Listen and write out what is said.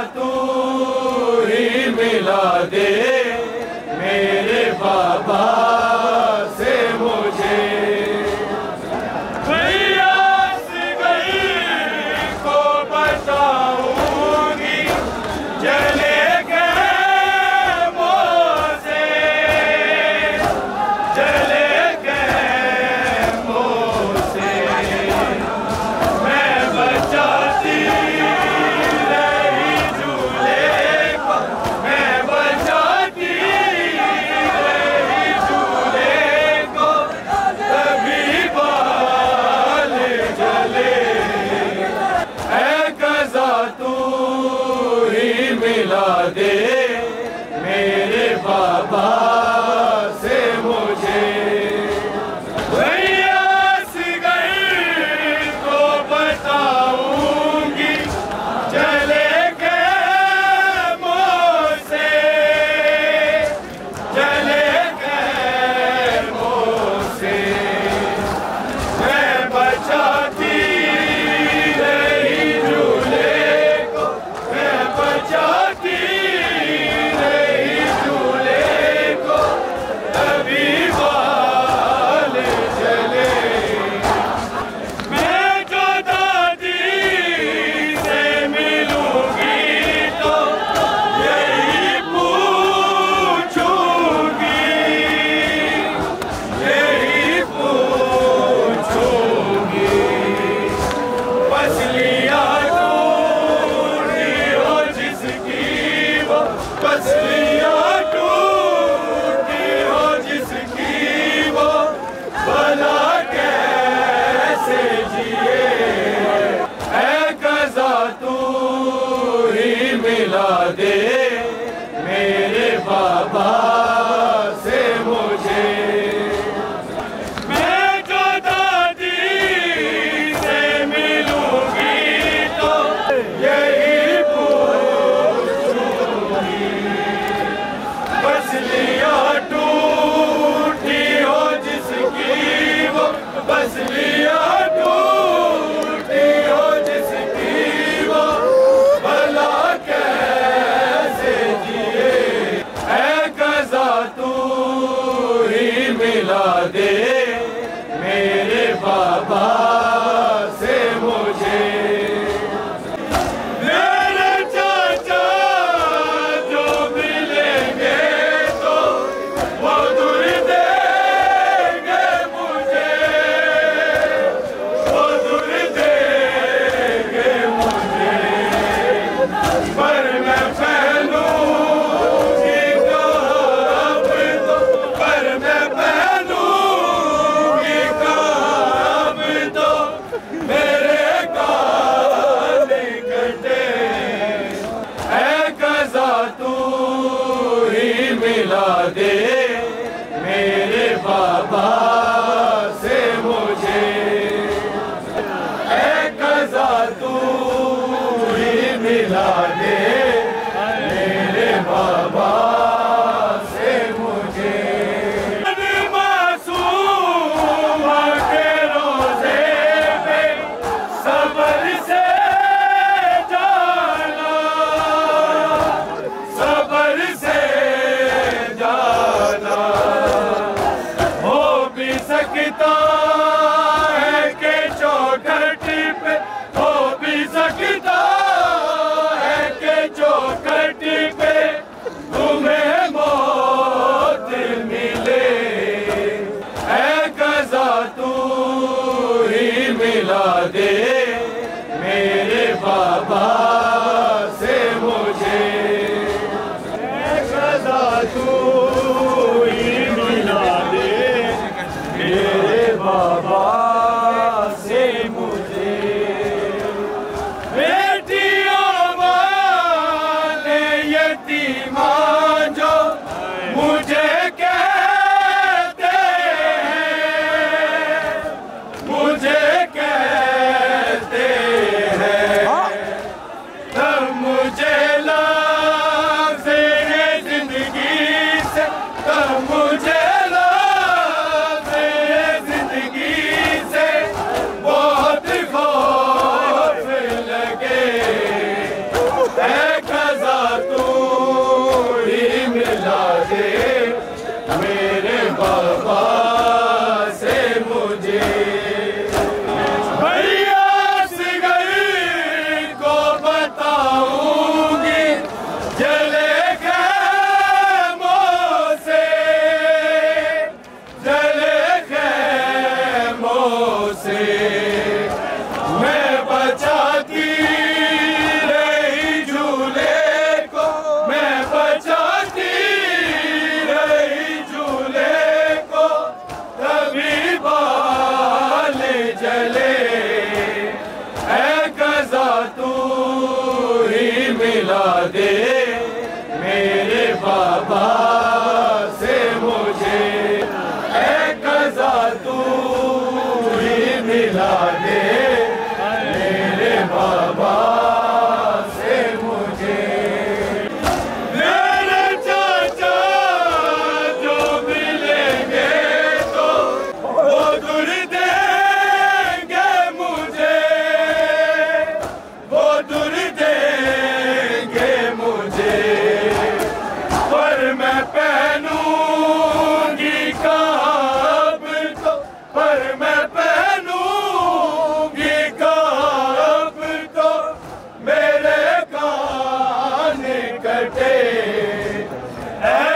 तू ही मिला दे मेरे बाबा से मुझे। प्रयास गई को बताऊंगी चले गए मोसे, चले गए मोसे। मैं बचाती रही झूले को, मैं बचाती रही झूले को, तभी बाल जले। ऐ क़ज़ा तू ही मिला दे मेरे बाबा से मुझे। प्रयास गई को बताऊंगी चले गए मोसे, चले गए मोसे। मैं बचाती रही झूले को, मैं बचाती रही झूले को, तभी बाल जले। मैं जो दादी से मिलूंगी तो यही पूछूंगी, यही पूछूंगी। पसलियाँ टूटी हो जिसकी वो, पसलियाँ टूटी हो जिसकी वो, भला कैसे जिए। ऐ क़ज़ा तू ही मिला दे मेरे बाबा से मुझे। मैं जो दादी से मिलूंगी तो यही पूछूंगी। पसलियाँ टूटी हो जिसकी वो, पसलियाँ टूटी हो जिसकी वो, भला कैसे जिए। ऐ क़ज़ा तू ही मिला दे मेरे बाबा से मुझे। मेरे चाचा जो मिलेंगे तो वो दूर देंगे मुझे, वो दूर देंगे मुझे। पर मैं पहनूंगी कब तो, पर मैं पहनूंगी कब तो मेरे कान कटे। ऐ क़ज़ा तू ही मिला दे मेरे बाबा से मुझे। ऐ क़ज़ा तू ही मिला दे मेरे बाबा से मुझे। मासूम के रोज़े पे सब्र से जाना, सब्र से जाना। हो भी सकता है कि चौखट पे, हो भी सकता है कि चौखट पे तुम्हें मौत मिले। ऐ क़ज़ा तू ही मिला दे मेरे बाबा से मुझे। ऐ क़ज़ा तू ही मिला दे मेरे बाबा से मुझे। बेटियों वाले यतीमा जो मुझे कहते हैं, मुझे कहते हैं, तब मुझे लाज़े जिंदगी से, तब मुझे लाज़े जिंदगी से बहुत खौफ लगे। मिला दे मेरे बाबा से मुझे, ऐ क़ज़ा तू ही मिला दे मेरे बाबा से मुझे। मेरे चाचा जो मिलेंगे तो वो दूर देंगे मुझे, वो दूर देंगे मुझे, पर मैं पहनूंगी काब तो, पर मैं पहनूंगी काब तो मेरे कान कटे।